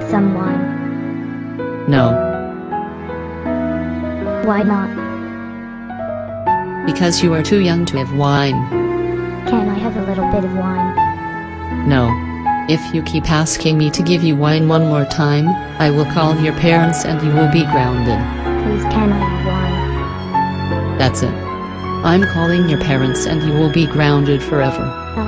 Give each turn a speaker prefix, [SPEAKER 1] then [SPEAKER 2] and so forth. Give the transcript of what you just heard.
[SPEAKER 1] some wine?
[SPEAKER 2] No,
[SPEAKER 1] Why not?
[SPEAKER 2] because you are too young to have wine.
[SPEAKER 1] Can I have a little bit of wine?
[SPEAKER 2] No. If you keep asking me to give you wine one more time, I will call your parents and you will be grounded.
[SPEAKER 1] Please, can I have wine?
[SPEAKER 2] That's it. I'm calling your parents and you will be grounded forever.